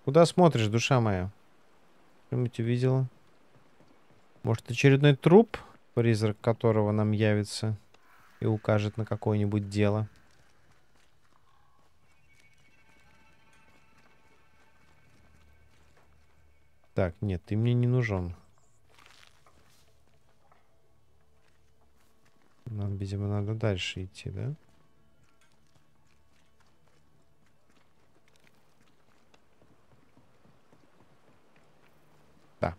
Куда смотришь, душа моя? Что-нибудь увидела? Может, очередной труп, призрак которого нам явится и укажет на какое-нибудь дело? Так, нет, ты мне не нужен. Нам, видимо, надо дальше идти, да? Да.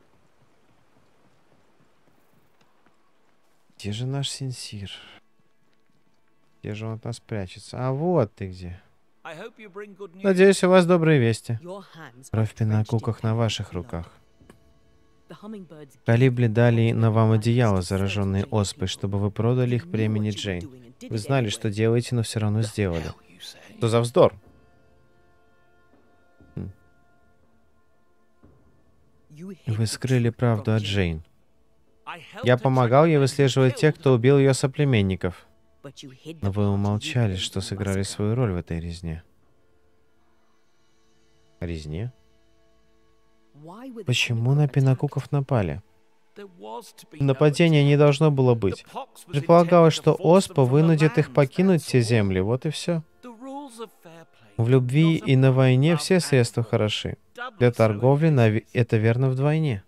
Где же наш Сенсир? Где же он от нас прячется? А вот ты где. Надеюсь, у вас добрые вести. Кровь пинакуках на ваших руках. Калибли дали на вам одеяло, зараженные оспой, чтобы вы продали их племени Джейн. Вы знали, что делаете, но все равно сделали. Что за вздор? Вы скрыли правду от Джейн. Я помогал ей выслеживать тех, кто убил ее соплеменников. Но вы умолчали, что сыграли свою роль в этой резне. Резне? Почему на пинакуков напали? Нападения не должно было быть. Предполагалось, что оспа вынудит их покинуть те земли, вот и все. В любви и на войне все средства хороши. Для торговли это верно вдвойне.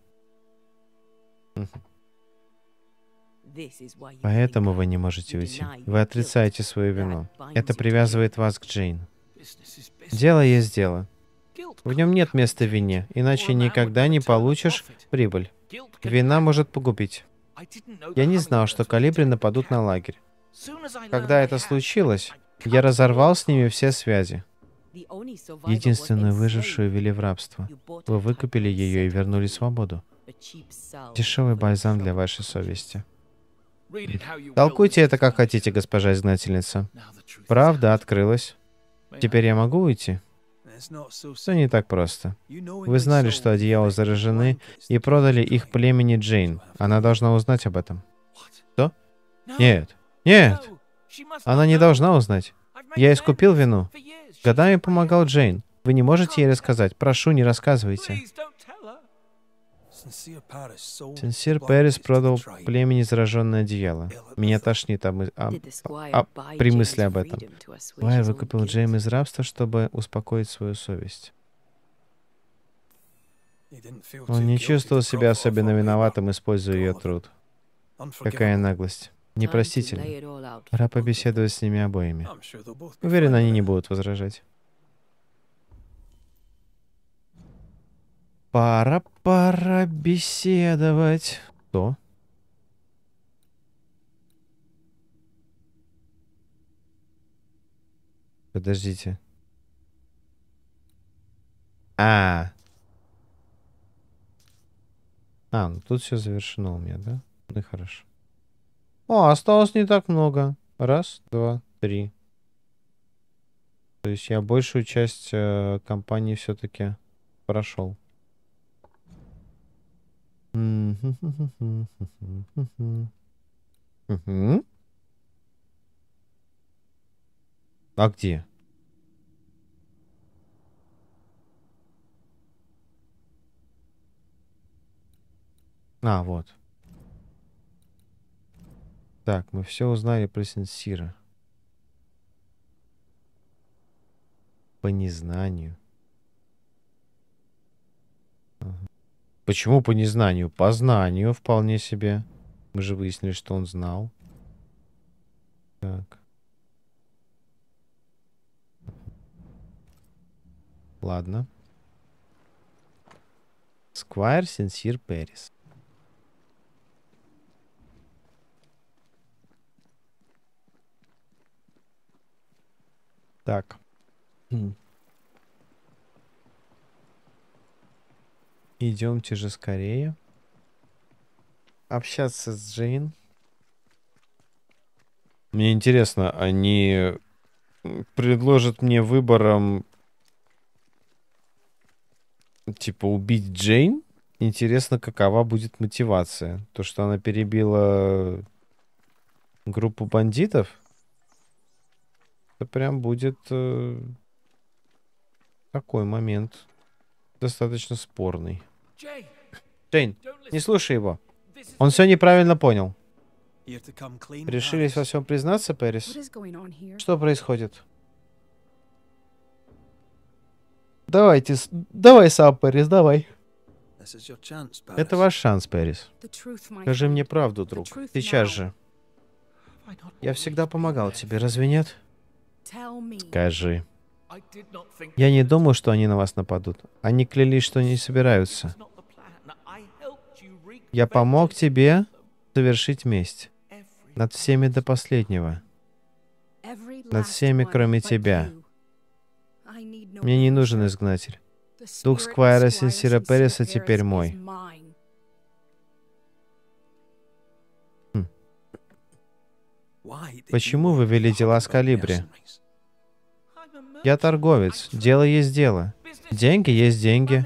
Поэтому вы не можете уйти. Вы отрицаете свою вину. Это привязывает вас к Джейн. Дело есть дело. В нем нет места вине, иначе никогда не получишь прибыль. Вина может погубить. Я не знал, что Калибри нападут на лагерь. Когда это случилось, я разорвал с ними все связи. Единственную выжившую ввели в рабство. Вы выкупили ее и вернули свободу. Дешевый бальзам для вашей совести. Толкуйте это как хотите, госпожа изгнательница. Правда открылась. Теперь я могу уйти? Все не так просто. Вы знали, что одеяла заражены, и продали их племени Джейн. Она должна узнать об этом. Что? Нет. Нет! Она не должна узнать. Я искупил вину. Годами помогал Джейн. Вы не можете ей рассказать? Прошу, не рассказывайте. Сенсир Пэрис продал племени зараженное одеяло. Меня тошнит при мысли об этом. Сквайр выкупил Джейм из рабства, чтобы успокоить свою совесть. Он не чувствовал себя особенно виноватым, используя ее труд. Какая наглость. Непростительно. Пора побеседовать с ними обоими. Уверен, они не будут возражать. Пора беседовать. Что? Подождите. Ну тут все завершено у меня, да? Ну и хорошо. Осталось не так много. Раз, два, три. То есть я большую часть кампании все-таки прошел. А где? Вот. Так, мы все узнали про Сенсира. По незнанию. Почему по незнанию? По знанию вполне себе. Мы же выяснили, что он знал. Так. Ладно. Сквайр Сенсир Пэрис. Так. Идемте же скорее. Общаться с Джейн. Мне интересно, они предложат мне выбором типа убить Джейн? Интересно, какова будет мотивация? То, что она перебила группу бандитов? Это прям будет такой момент. достаточно спорный. Джейн, не слушай его. Он все неправильно понял. Решились во всем признаться, Пэрис? Что происходит? Давай сам, Пэрис, давай. Это ваш шанс, Пэрис. Скажи мне правду, друг. Сейчас же. Я всегда помогал тебе, разве нет? Скажи. Я не думаю, что они на вас нападут. Они клялись, что не собираются. Я помог тебе совершить месть. Над всеми до последнего. Над всеми, кроме тебя. Мне не нужен изгнатель. Дух Сквайра Синсира Пэриса теперь мой. Почему вы вели дела с Калибри? Я торговец. Дело есть дело. Деньги есть деньги.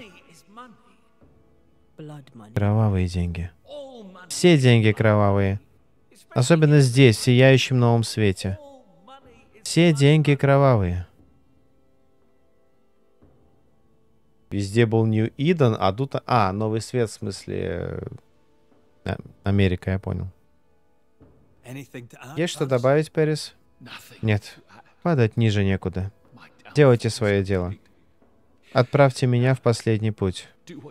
Кровавые деньги. Все деньги кровавые. Особенно здесь, в сияющем новом свете. Все деньги кровавые. Везде был Нью-Иден, а тут... А, Новый Свет, в смысле... Америка, я понял. Есть что добавить, Пэрис? Нет. Падать ниже некуда. Делайте свое дело. Отправьте меня в последний путь.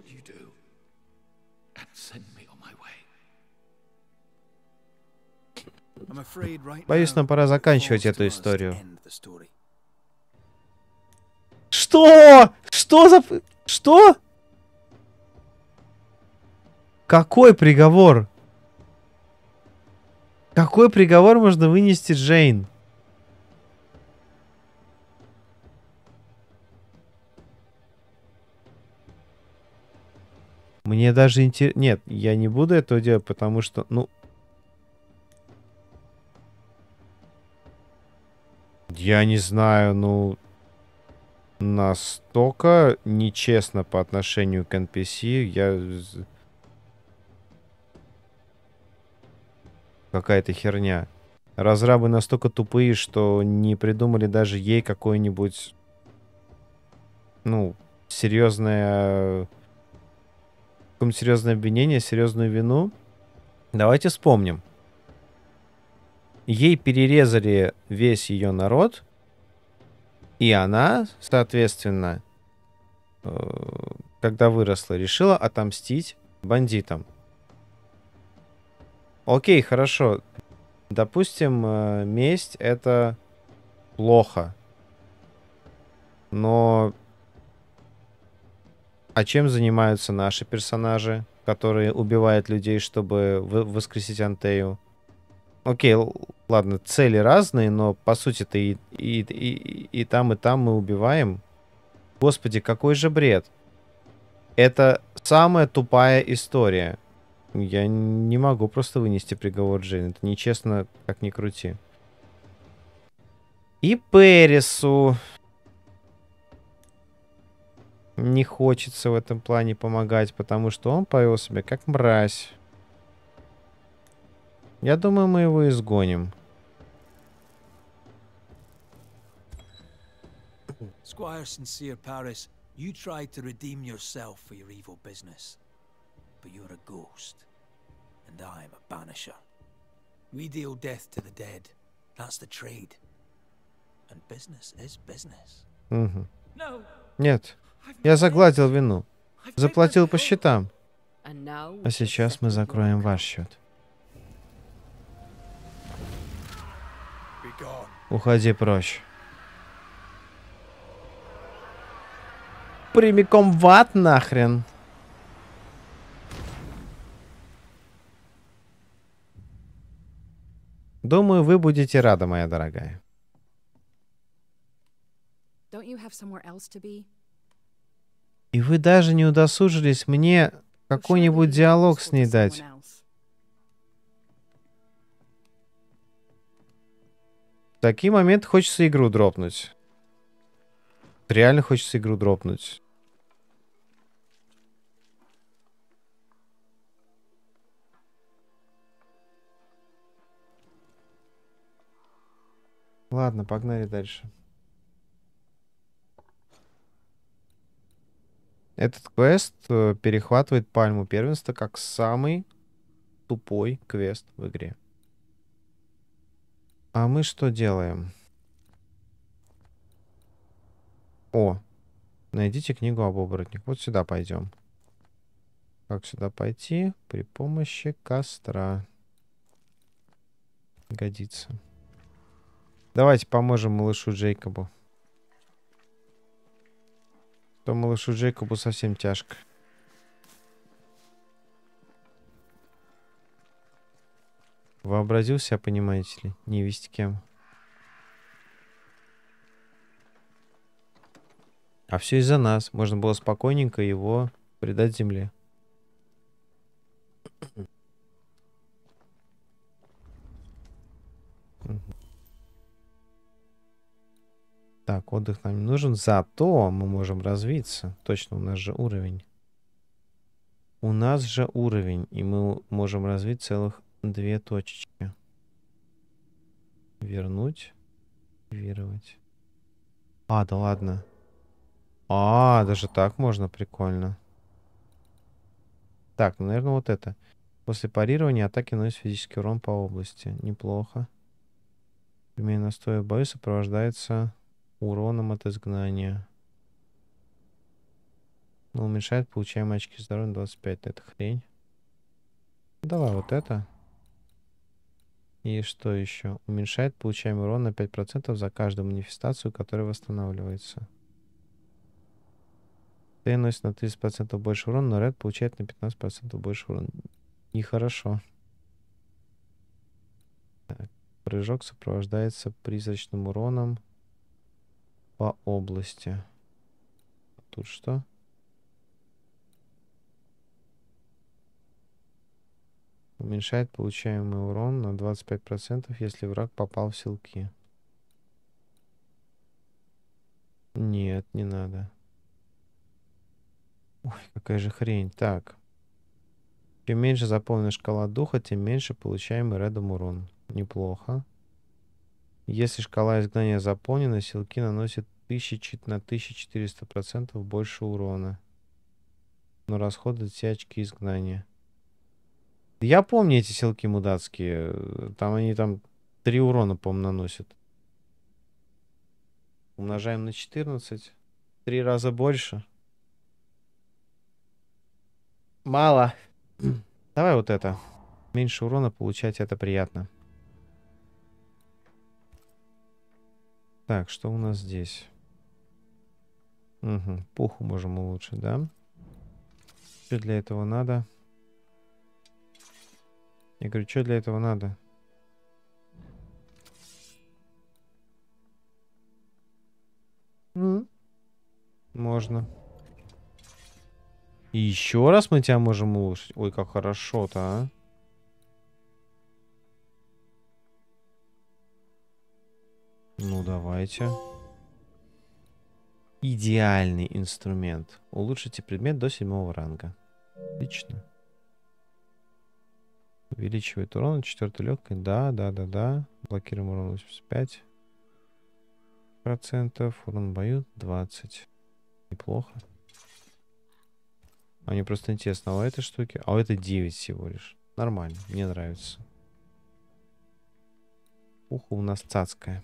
Боюсь, нам пора заканчивать эту историю. Что? Что за... Что? Какой приговор? Какой приговор можно вынести Джейн? Мне даже интересно... Нет, я не буду этого делать, потому что, ну... Я не знаю, ну... Настолько нечестно по отношению к NPC. Какая-то херня. Разрабы настолько тупые, что не придумали даже ей какое-нибудь... Ну, серьезное... Какое-нибудь серьезное обвинение, серьезную вину. Давайте вспомним. Ей перерезали весь ее народ, и она, соответственно, когда выросла, решила отомстить бандитам. Окей, хорошо. Допустим, месть — это плохо. Но... А чем занимаются наши персонажи, которые убивают людей, чтобы воскресить Антею? Окей, ладно, цели разные, но по сути-то и там мы убиваем. Господи, какой же бред. Это самая тупая история. Я не могу просто вынести приговор Джейн. Это нечестно, как ни крути. И Пэрису не хочется в этом плане помогать, потому что он повел себя как мразь. Я думаю, мы его изгоним. Squire Sincere Paris, you tried to redeem yourself for your evil business. But you're a ghost, and I'm a banisher. We deal death to the dead. That's the trade. And business is business. Нет, я загладил вину. Заплатил по счетам. А сейчас мы закроем ваш счет. Уходи прочь. Прямиком в ад нахрен. Думаю, вы будете рады, моя дорогая. И вы даже не удосужились мне какой-нибудь диалог с ней дать. В такие моменты хочется игру дропнуть. Реально хочется игру дропнуть. Ладно, погнали дальше. Этот квест перехватывает пальму первенства как самый тупой квест в игре. А мы что делаем? О, найдите книгу об оборотнях. Вот сюда пойдем. Как сюда пойти? При помощи костра. Годится. Давайте поможем малышу Джейкобу. То малышу Джейкобу совсем тяжко. Вообразил себя, понимаете ли, не весть кем. А все из-за нас. Можно было спокойненько его предать земле. Мгм. Так, отдых нам не нужен. Зато мы можем развиться. Точно, у нас же уровень. У нас же уровень. И мы можем развить целых 2 точечки. Вернуть. Активировать. А, да ладно. А, даже так можно, прикольно. Так, ну, наверное, вот это. После парирования атаки наносит физический урон по области. Неплохо. Применение настоя в бою сопровождается уроном от изгнания. Но уменьшает получаемые очки здоровья на 25. Это хрень. Давай вот это. И что еще? Уменьшает получаемый урон на 5% за каждую манифестацию, которая восстанавливается. Т наносит на 30% больше урона, но Ред получает на 15% больше урона. Нехорошо. Так. Прыжок сопровождается призрачным уроном по области. Тут что? Уменьшает получаемый урон на 25%, если враг попал в силки. Нет, не надо. Ой, какая же хрень. Так. Чем меньше заполнена шкала духа, тем меньше получаемый Редом урон. Неплохо. Если шкала изгнания заполнена, силки наносят на 1400% больше урона. Но расходуют все очки изгнания. Я помню эти силки мудацкие. Там они 3 урона, по-моему, наносят. Умножаем на 14. 3 раза больше. Мало. Давай вот это. Меньше урона получать, это приятно. Так, что у нас здесь? Угу. Пуху можем улучшить, да? Что для этого надо? Я говорю, что для этого надо? Можно. И еще раз мы тебя можем улучшить. Ой, как хорошо-то, а. Ну, давайте. Идеальный инструмент. Улучшите предмет до 7 ранга. Отлично. Увеличивает урон, 4 легкой. Да. Блокируем урон 85%. Урон в бою 20. Неплохо. А мне просто интересно, а у этой штуки... А у этой 9 всего лишь. Нормально, мне нравится. Ухо у нас цацкая.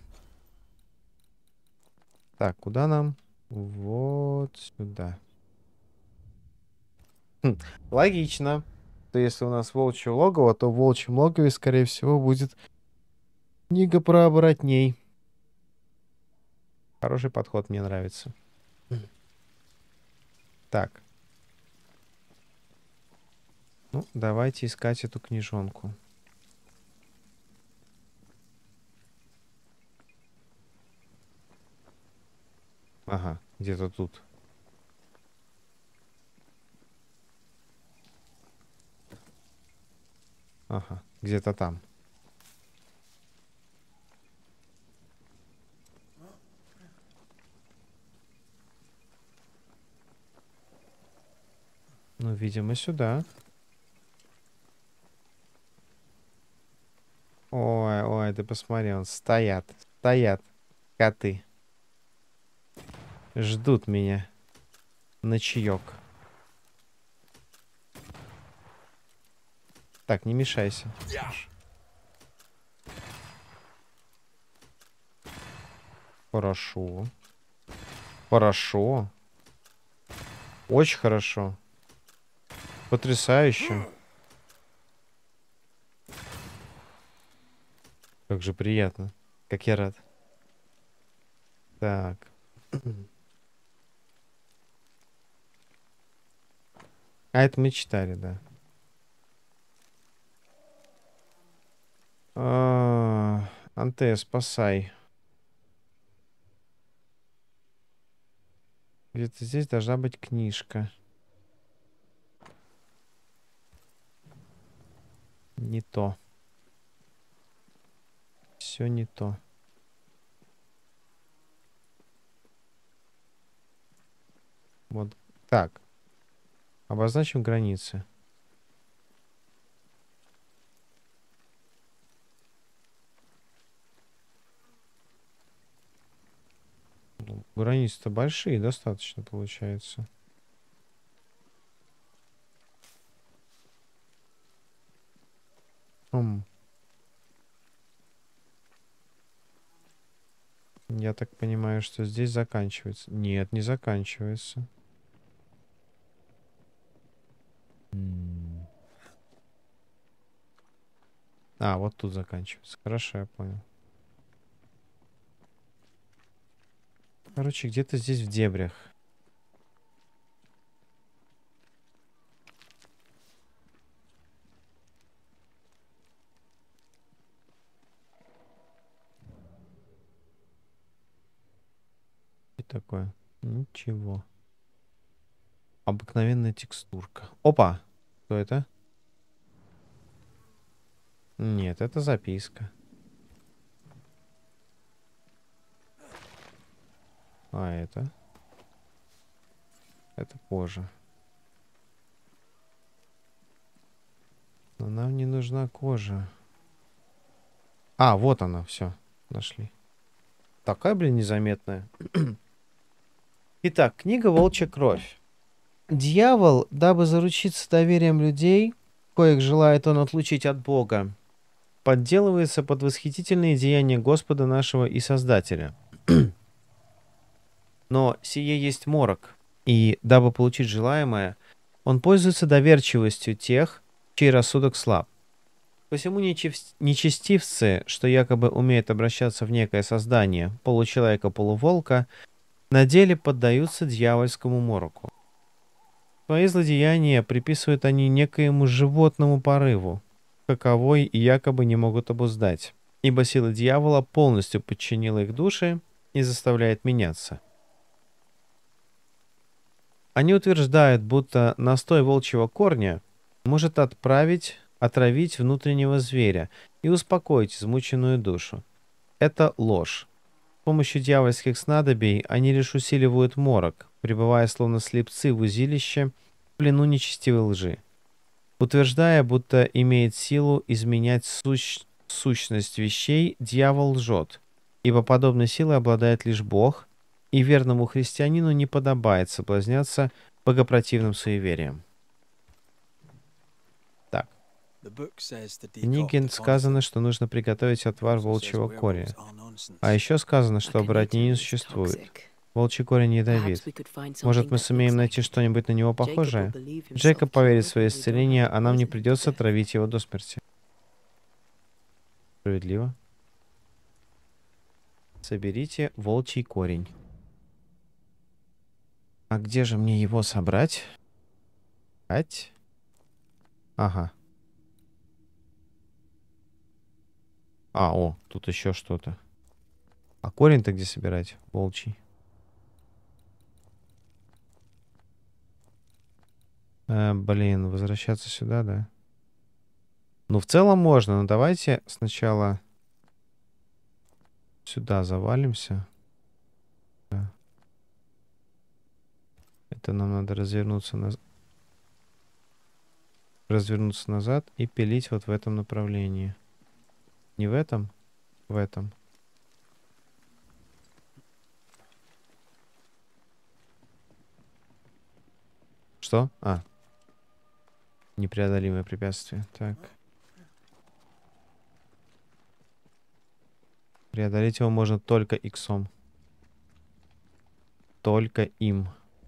Так, куда нам? Вот сюда. Логично. То если у нас волчье логово, то в волчьем логове, скорее всего, будет книга про оборотней. Хороший подход, мне нравится. Так. Ну, давайте искать эту книжонку. Ага, где-то тут. Ага, где-то там. Ну, видимо, сюда. Ой, ой, ты посмотри, он стоят. Стоят коты. Ждут меня на чаек. Так, не мешайся. Хорошо. Хорошо. Очень хорошо. Потрясающе. Как же приятно. Как я рад. Так. А это мы читали, да. Антея, спасай. Где-то здесь должна быть книжка. Не то. Все не то. Вот так. Обозначим границы. Ну, границы-то большие, достаточно получается. Я так понимаю, что здесь заканчивается. Нет, не заканчивается. А, вот тут заканчивается. Хорошо, я понял. Короче, где-то здесь в дебрях. И такое. Ничего. Обыкновенная текстурка. Опа! Что это? Нет, это записка. А это? Это позже. Но нам не нужна кожа. А, вот она, все. Нашли. Такая, блин, незаметная. Итак, книга «Волчья кровь». Дьявол, дабы заручиться доверием людей, коих желает он отлучить от Бога, подделывается под восхитительные деяния Господа нашего и Создателя. Но сие есть морок, и, дабы получить желаемое, он пользуется доверчивостью тех, чей рассудок слаб. Посему нечестивцы, что якобы умеют обращаться в некое создание, получеловека-полуволка, на деле поддаются дьявольскому мороку. Свои злодеяния приписывают они некоему животному порыву, каковой и якобы не могут обуздать, ибо сила дьявола полностью подчинила их души и заставляет меняться. Они утверждают, будто настой волчьего корня может отравить внутреннего зверя и успокоить измученную душу. Это ложь. С помощью дьявольских снадобий они лишь усиливают морок, пребывая словно слепцы в узилище в плену нечестивой лжи. Утверждая, будто имеет силу изменять сущность вещей, дьявол лжет, ибо подобной силой обладает лишь Бог, и верному христианину не подобает соблазняться богопротивным суеверием. Так. В книге сказано, что нужно приготовить отвар волчьего корня. А еще сказано, что оборотней не существует. Волчий корень ядовит. Может, мы сумеем найти что-нибудь на него похожее? Джейкоб поверит в свое исцеление, а нам не придется травить его до смерти. Справедливо. Соберите волчий корень. А где же мне его собрать? Ага. Тут еще что-то. А корень-то где собирать? Волчий. Блин, возвращаться сюда, да? Ну, в целом можно, но давайте сначала сюда завалимся. Да. Это нам надо развернуться назад и пилить вот в этом направлении. Не в этом, в этом. Что? Непреодолимое препятствие. Так. Преодолеть его можно только иксом. Только им.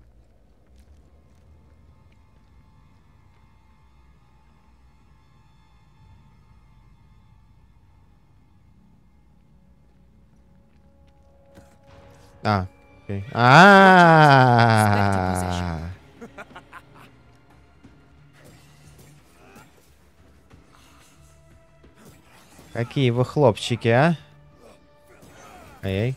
А, окей. Какие вы хлопчики, а? Эй.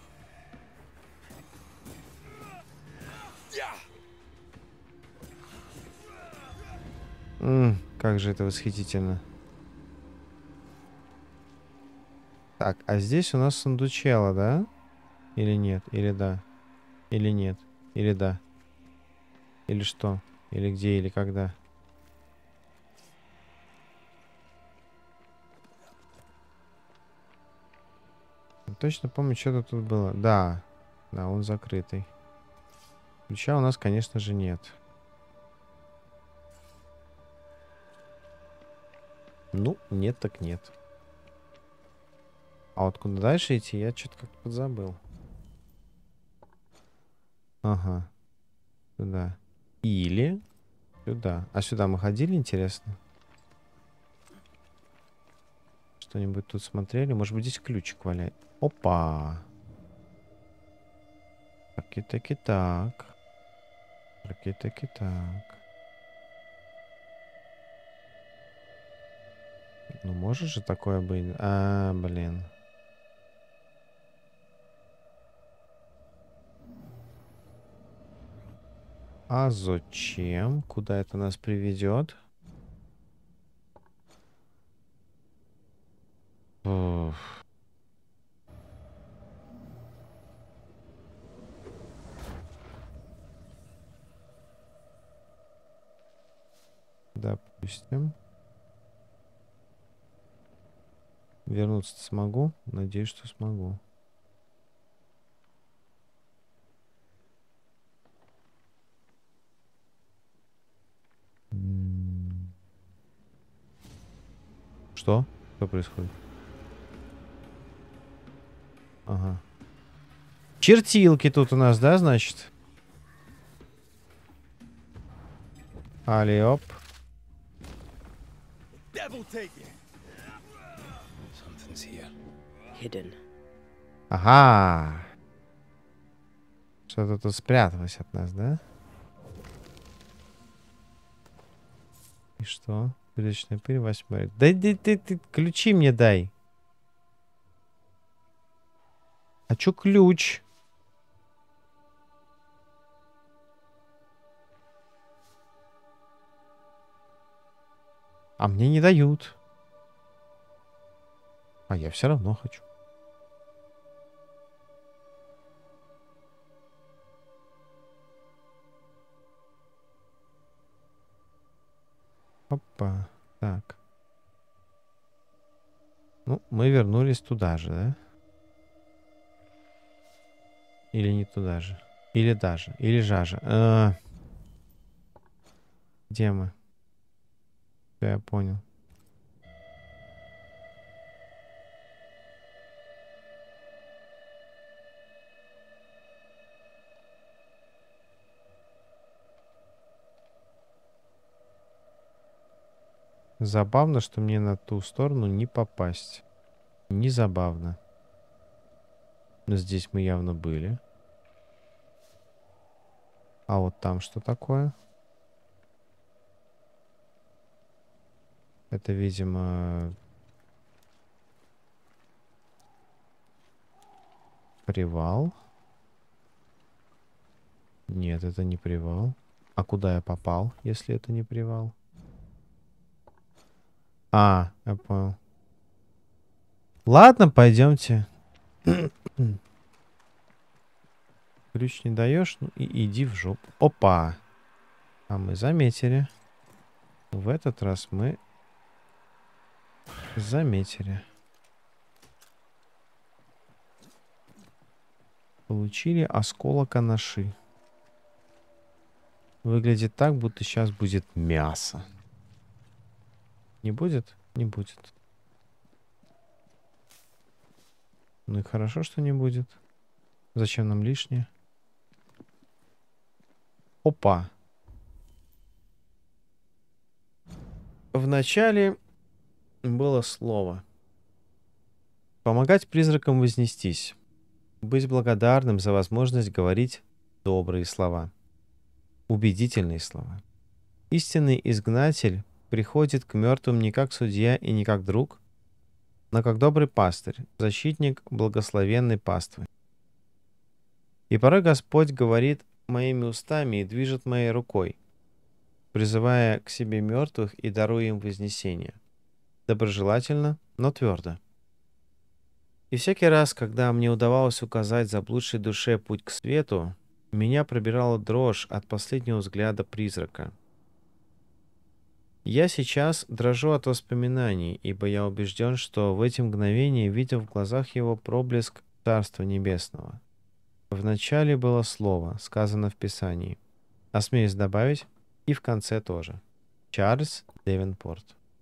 Как же это восхитительно. Так, а здесь у нас сундучело, да? Или нет? Или да? Или нет? Или да? Или что? Или где? Или когда? Точно помню, что-то тут было. Да. Да, он закрытый. Ключа у нас, конечно же, нет. Ну, нет так нет. А вот куда дальше идти, я что-то как-то подзабыл. Ага. Сюда. Или сюда. А сюда мы ходили, интересно? Что-нибудь тут смотрели? Может быть, здесь ключик валяет? Опа! Таки-таки так. Таки-таки так. Ну, может же такое быть? А, блин. А зачем? Куда это нас приведет? Уф. Допустим. Вернуться смогу? Надеюсь, что смогу. Что? Что происходит? Ага. Чертилки тут у нас, да, значит? Алиоп. Ага. Что-то тут спряталось от нас, да? И что? Приличная пыль, 8. Да ты, ключи мне дай. А чё ключ? А мне не дают. А я все равно хочу. Опа. Так. Ну, мы вернулись туда же, да? Или не туда же? Или даже? Или жажа? Где мы? Всё, я понял. Забавно, что мне на ту сторону не попасть. Не забавно. Но здесь мы явно были. А вот там что такое? Это, видимо, привал. Нет, это не привал. А куда я попал, если это не привал? А, я понял. Ладно, пойдемте. Ключ не даешь? Ну и иди в жопу. Опа! А мы заметили. В этот раз мы заметили. Получили осколок анаши. Выглядит так, будто сейчас будет мясо. Не будет? Не будет. Ну и хорошо, что не будет. Зачем нам лишнее? Опа. Вначале было слово. Помогать призракам вознестись. Быть благодарным за возможность говорить добрые слова. Убедительные слова. Истинный изгнатель приходит к мертвым не как судья и не как друг, но как добрый пастырь, защитник благословенной паствы. И порой Господь говорит моими устами и движет моей рукой, призывая к себе мертвых и даруя им вознесение. Доброжелательно, но твердо. И всякий раз, когда мне удавалось указать заблудшей душе путь к свету, меня пробирала дрожь от последнего взгляда призрака. Я сейчас дрожу от воспоминаний, ибо я убежден, что в эти мгновения видел в глазах его проблеск Царства Небесного. Вначале было слово, сказано в Писании. Осмеюсь добавить, и в конце тоже. Чарльз Девенпорт.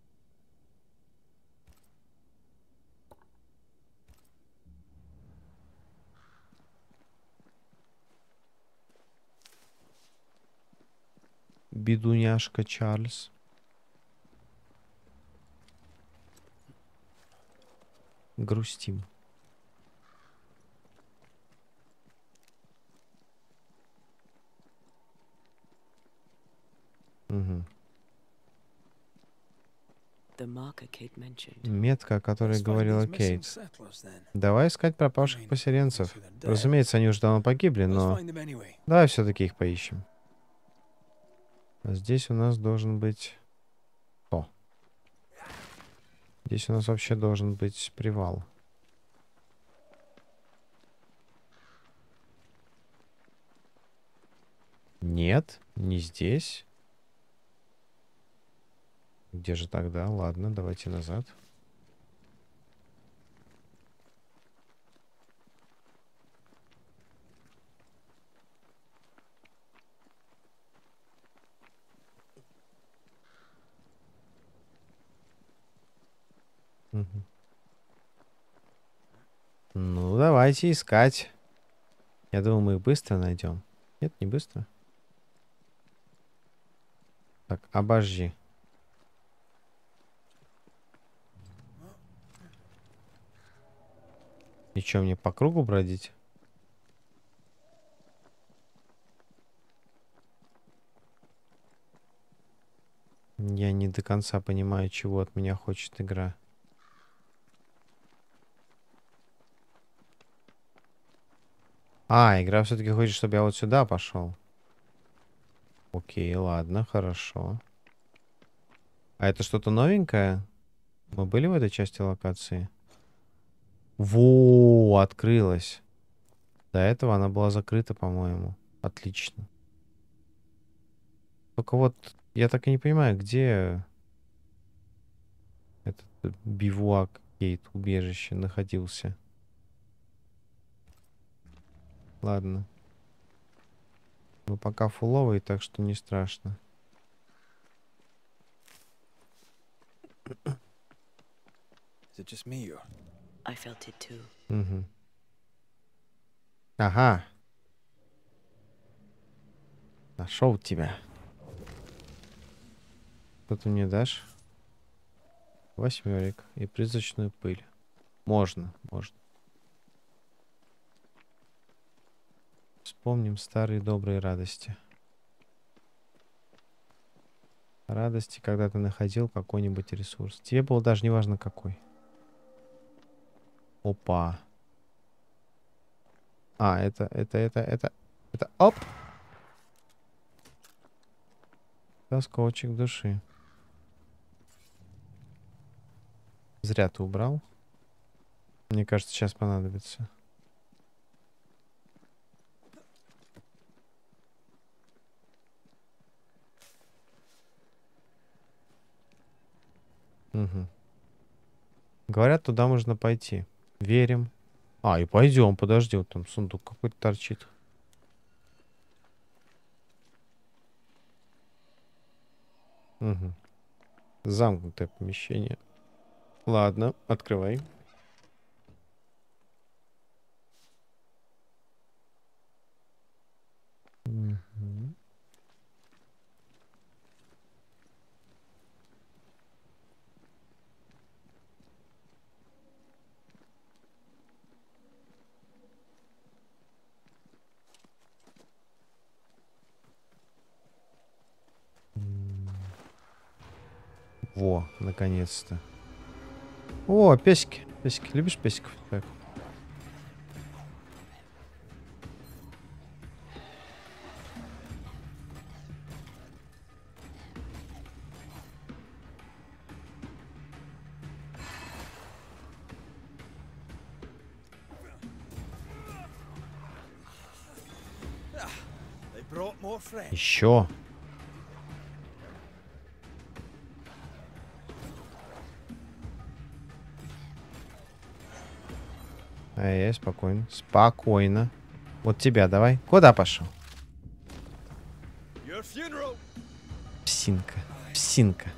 Бедуняшка Чарльз. Грустим. Угу. Метка, о которой говорила Кейт. Давай искать пропавших поселенцев. Разумеется, они уже давно погибли, но... Давай все-таки их поищем. А здесь у нас должен быть... О. Здесь у нас вообще должен быть привал. Нет, не здесь. Где же тогда? Ладно, давайте назад. Угу. Ну, давайте искать. Я думал, мы их быстро найдем. Нет, не быстро. Так, обожди. И что, мне по кругу бродить? Я не до конца понимаю, чего от меня хочет игра. А, игра все-таки хочет, чтобы я вот сюда пошел. Окей, ладно, хорошо. А это что-то новенькое? Мы были в этой части локации? Во, открылась. До этого она была закрыта, по-моему. Отлично. Только вот я так и не понимаю, где этот бивуак, Кейт, убежище находился. Ладно. Мы пока фуловые, так что не страшно. Угу. Ага. Нашел тебя. Что ты мне дашь? 8 и призрачную пыль. Можно, можно. Вспомним старые добрые радости. Радости, когда ты находил какой-нибудь ресурс. Тебе было даже не важно какой. Опа. А, это. Оп! Осколочек души. Зря ты убрал. Мне кажется, сейчас понадобится. Угу. Говорят, туда можно пойти. Верим. А, и пойдем, подожди, вот там сундук какой-то торчит. Угу. Замкнутое помещение. Ладно, открывай. Мгм. Во, наконец-то. О, песики. Песики. Любишь песиков? Так. They brought more friends. Еще. Эй, спокойно. Спокойно. Вот тебя давай. Куда пошел? Your funeral. Псинка. Псинка.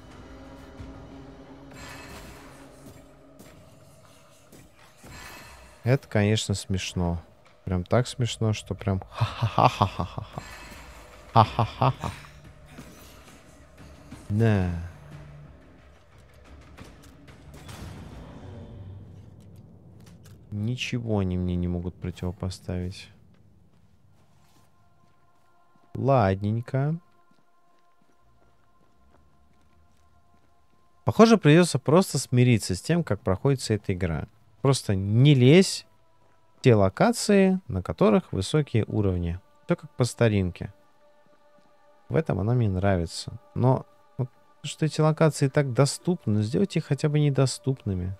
Это, конечно, смешно. Прям так смешно, что прям ха-ха-ха-ха-ха-ха. Ха-ха-ха-ха. Да. Ничего они мне не могут противопоставить. Ладненько. Похоже, придется просто смириться с тем, как проходит вся эта игра. Просто не лезь в те локации, на которых высокие уровни. Все как по старинке. В этом она мне нравится. Но вот, что эти локации так доступны, сделайте их хотя бы недоступными.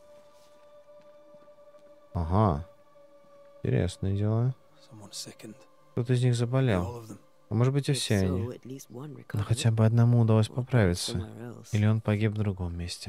Ага. Интересные дела. Someone sickened. Кто-то из них All заболел. of them. А может быть и все они. Но хотя бы одному удалось поправиться. Или он погиб в другом месте.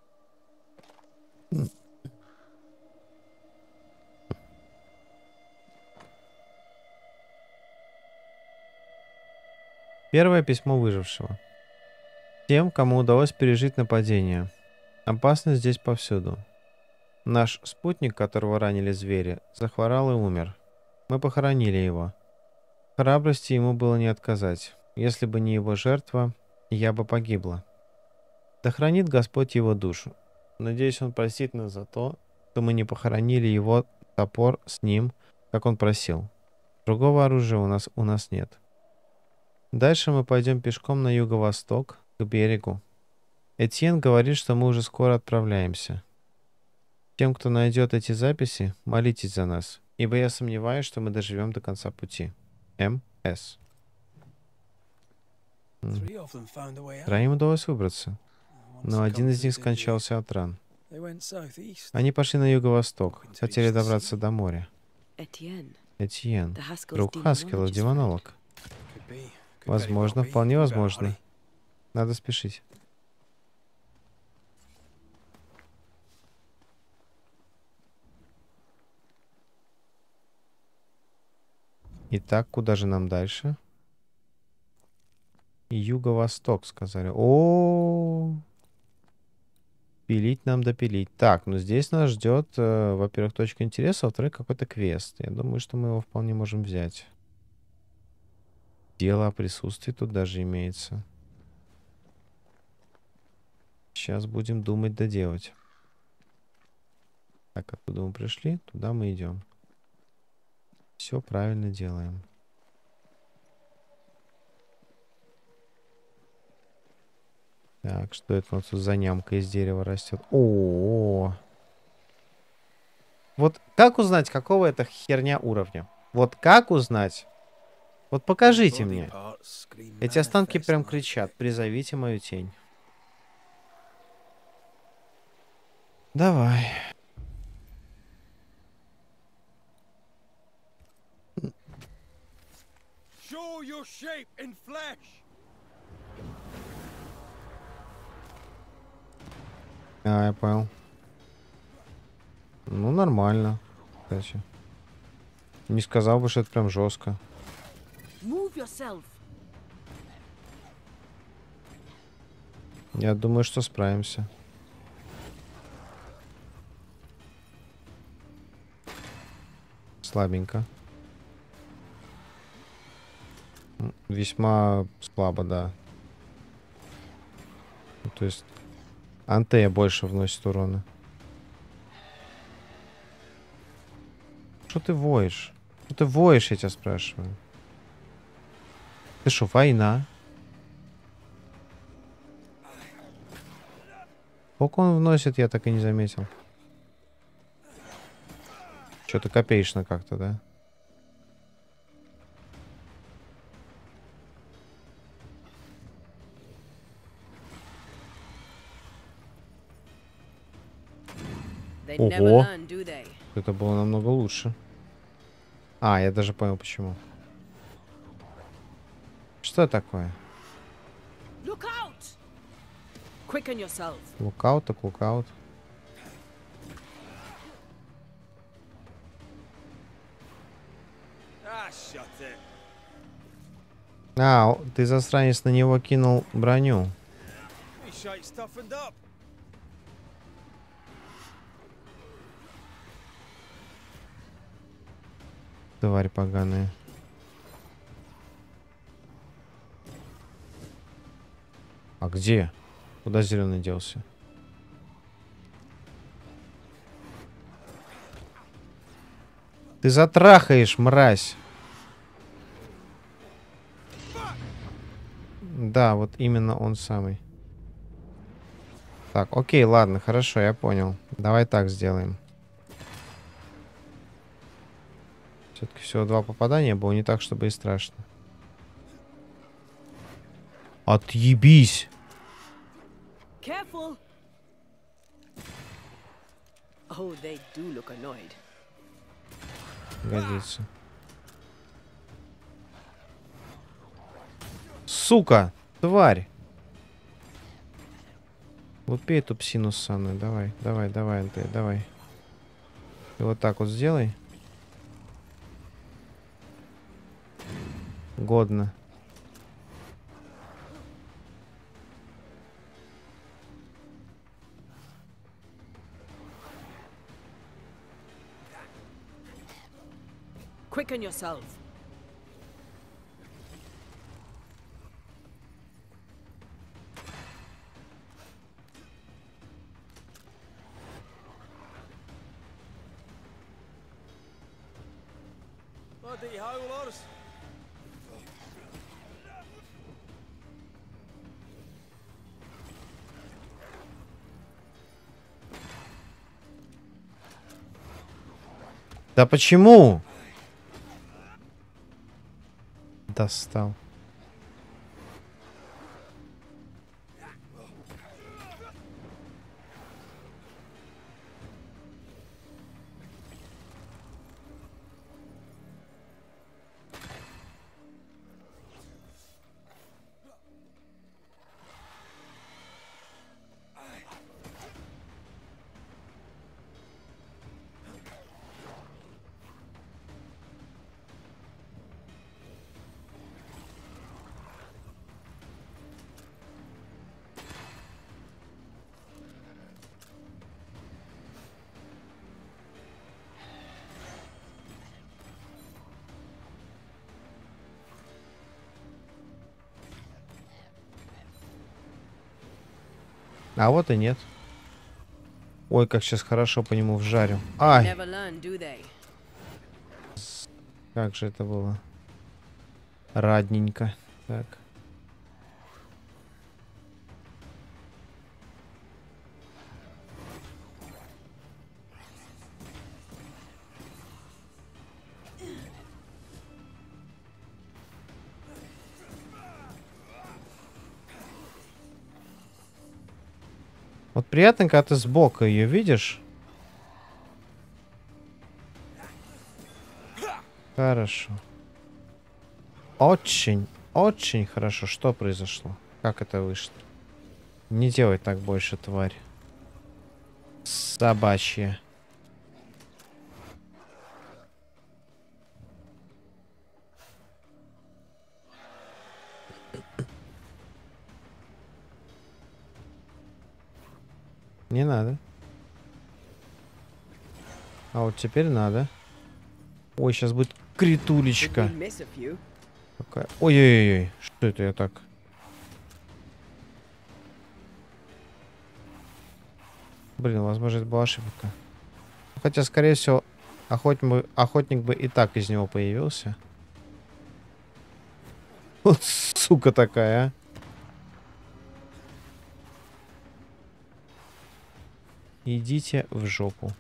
Первое письмо выжившего. Тем, кому удалось пережить нападение. Опасность здесь повсюду. Наш спутник, которого ранили звери, захворал и умер. Мы похоронили его. Храбрости ему было не отказать. Если бы не его жертва, я бы погибла. Да хранит Господь его душу. Надеюсь, он простит нас за то, что мы не похоронили его топор с ним, как он просил. Другого оружия у нас нет. Дальше мы пойдем пешком на юго-восток, к берегу. Этьен говорит, что мы уже скоро отправляемся. Тем, кто найдет эти записи, молитесь за нас, ибо я сомневаюсь, что мы доживем до конца пути. М.С. Three of them found a way out. Троим удалось выбраться, One но один succumbed из to них disease. скончался от ран. They went southeast. Они пошли на юго-восток, хотели добраться до моря. Этьен, друг Хаскелов, демонолог. Could be. Could very Возможно, well be. вполне We better возможно. hurry. Надо спешить. Итак, куда же нам дальше? Юго-восток, сказали. О, пилить нам допилить. Так, ну здесь нас ждет, во-первых, точка интереса, во-вторых, какой-то квест. Я думаю, что мы его вполне можем взять. Дело о присутствии тут даже имеется. Сейчас будем думать да делать. Так, откуда мы пришли, туда мы идем. Все правильно делаем. Так, что это у нас тут за нямка из дерева растет? О, вот как узнать, какого это херня уровня? Вот как узнать? Вот покажите Body мне. parts scream Эти останки manifest прям magic. кричат: призовите мою тень. Давай. Show your shape in flesh. А, я понял. Ну, нормально. Кстати. Не сказал бы, что это прям жестко. Я думаю, что справимся. Слабенько. Весьма слабо, да. Ну, то есть Антея больше вносит урона. Что ты воешь? Что ты воешь, я тебя спрашиваю? Ты что, война? Сколько он вносит, я так и не заметил. Что-то копеечно как-то, да? Ого! Это было намного лучше. А, я даже понял, почему. Что такое? Лукаут, так лукаут. А, ты, засранец, на него кинул броню. Тварь поганая. А где? Куда зеленый делся? Ты затрахаешь, мразь. Да, вот именно он самый. Так, окей, ладно, хорошо, я понял. Давай так сделаем. Все-таки всего 2 попадания было, не так, чтобы и страшно. Отъебись! Годится. Сука! Тварь! Лупи эту псину ссаную. Давай, давай, давай, Антей, давай. И вот так вот сделай. Годно. Quicken yourself. Bloody howlers. Да почему? Достал. А вот и нет. Ой, как сейчас хорошо по нему вжарю. Ай! Как же это было радненько. Так. Вот приятно, когда ты сбоку ее видишь. Хорошо. Очень, очень хорошо. Что произошло? Как это вышло? Не делай так больше, тварь. Собачья. Не надо. А вот теперь надо. Ой, сейчас будет критулечка. Ой-ой-ой, что это я так? Блин, возможно, это была ошибка. Хотя, скорее всего, охотник бы и так из него появился. Вот сука такая, а. Идите в жопу.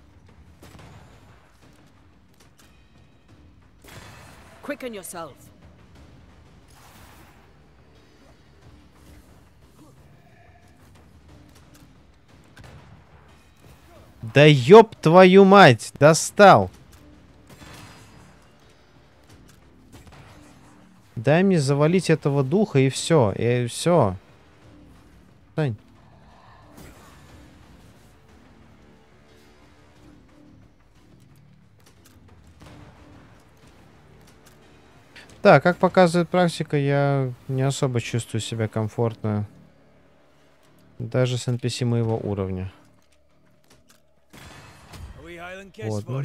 Quicken yourself. Да ёб твою мать! Достал! Дай мне завалить этого духа и все. И все. Стань. Да, как показывает практика, я не особо чувствую себя комфортно. Даже с NPC моего уровня. Вот, ну.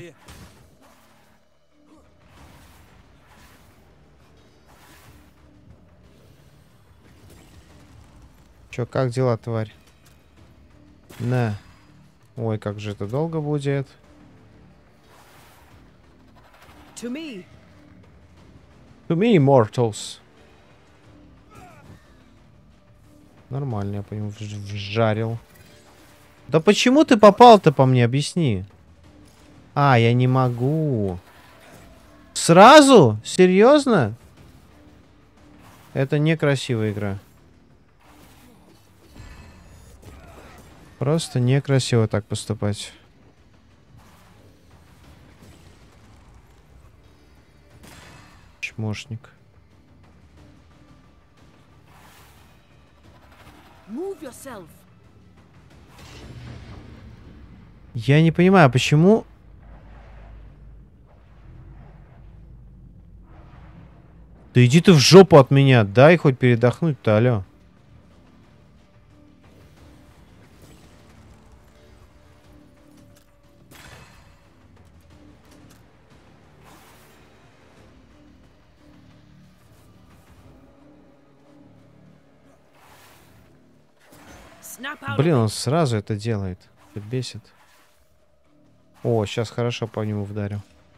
Чё, как дела, тварь? На. Ой, как же это долго будет. To me. To me, immortals. Нормально, я по нему вжарил. Да почему ты попал-то по мне, объясни. А, я не могу. Сразу? Серьезно? Это некрасивая игра. Просто некрасиво так поступать. Чмошник. Move yourself. Я не понимаю, почему... Да иди ты в жопу от меня. Дай хоть передохнуть-то, алё. Snap out Блин, of он it. сразу это делает. Это бесит. О, сейчас хорошо по нему вдарил.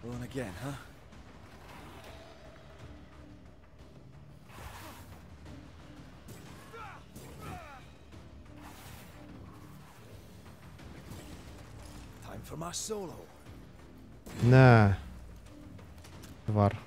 На. Твар.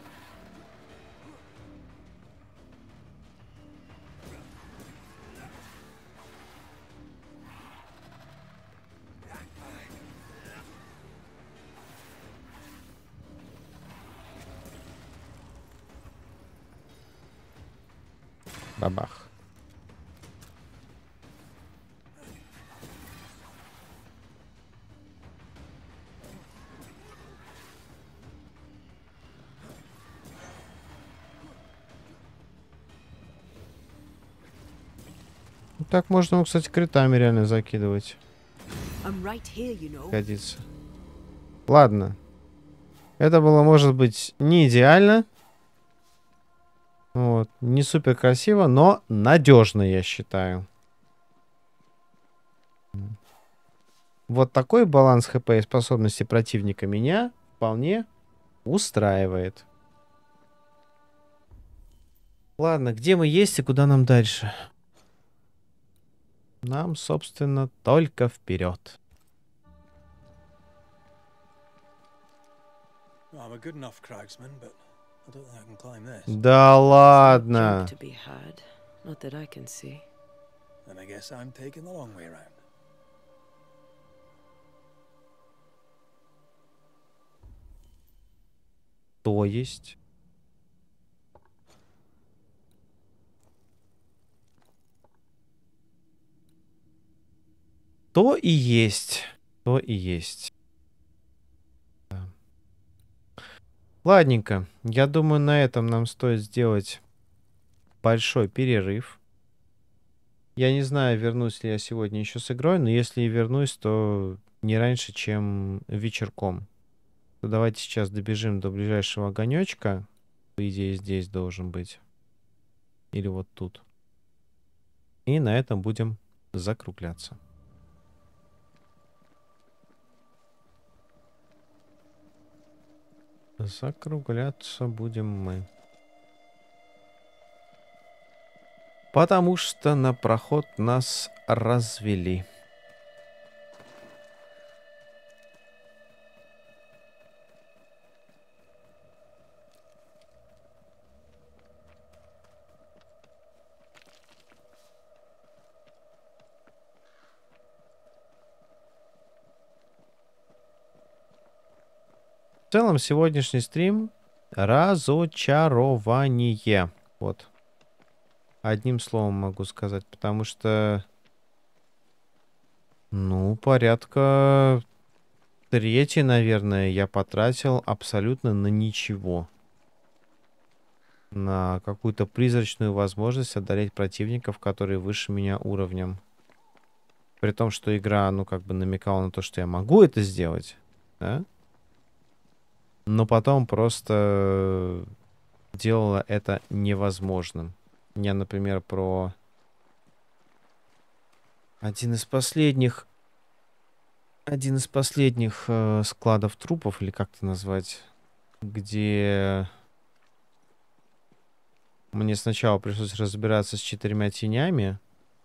Бабах. Ну, так можно, его, кстати, критами реально закидывать. I'm right here, you know. Годится. Ладно. Это было, может быть, не идеально. Вот. Не супер красиво, но надежно, я считаю. Вот такой баланс хп и способности противника меня вполне устраивает. Ладно, где мы есть и куда нам дальше? Нам, собственно, только вперед. Да ладно. To be had. Not that I can see. Then I guess I'm taking the long way around. То есть? То и есть. То и есть. Да. Ладненько. Я думаю, на этом нам стоит сделать большой перерыв. Я не знаю, вернусь ли я сегодня еще с игрой, но если и вернусь, то не раньше, чем вечерком. То давайте сейчас добежим до ближайшего огонечка. по идее, здесь должен быть. Или вот тут. И на этом будем закругляться. Закругляться будем мы. Потому что на проход нас развели. В целом, сегодняшний стрим разочарование. Вот. Одним словом могу сказать, потому что, ну, порядка трети, наверное, я потратил абсолютно на ничего. На какую-то призрачную возможность одолеть противников, которые выше меня уровнем. При том, что игра, ну, как бы намекала на то, что я могу это сделать, да? Но потом просто делала это невозможным. Я, например, про один из последних складов трупов, или как это назвать, где мне сначала пришлось разбираться с 4 тенями.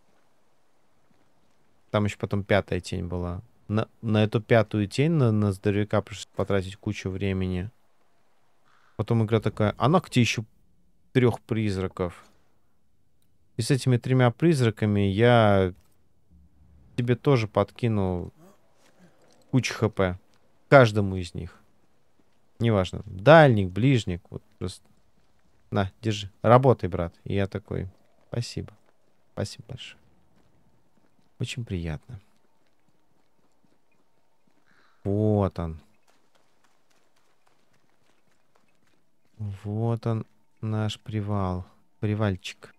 Там еще потом 5-я тень была. На эту 5-ю тень, на здоровяка пришлось потратить кучу времени. Потом игра такая, а на-ка еще 3 призраков. И с этими 3 призраками я тебе тоже подкину кучу хп. Каждому из них. Неважно. Дальник, ближник. Вот просто. На, держи. Работай, брат. И я такой, спасибо. Спасибо большое. Очень приятно. Вот он. Вот он, наш привал. Привальчик.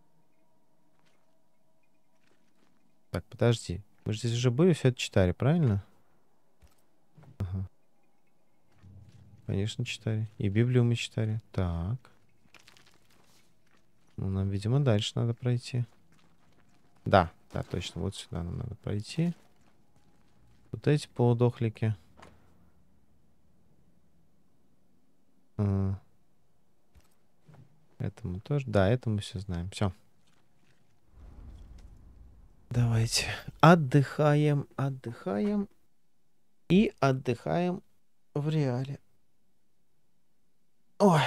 Так, подожди. Мы же здесь уже были, все это читали, правильно? Ага. Конечно, читали. И Библию мы читали. Так. Ну, нам, видимо, дальше надо пройти. Да, да, точно. Вот сюда нам надо пройти. Вот эти полудохлики. Это мы тоже. Да, это мы все знаем. Все. Давайте. Отдыхаем, отдыхаем. И отдыхаем в реале. Ой.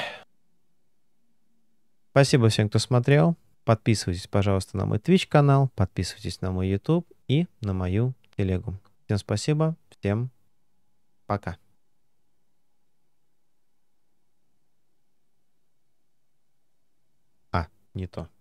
Спасибо всем, кто смотрел. Подписывайтесь, пожалуйста, на мой Twitch канал. Подписывайтесь на мой YouTube и на мою телегу. Всем спасибо. Всем пока. Не то.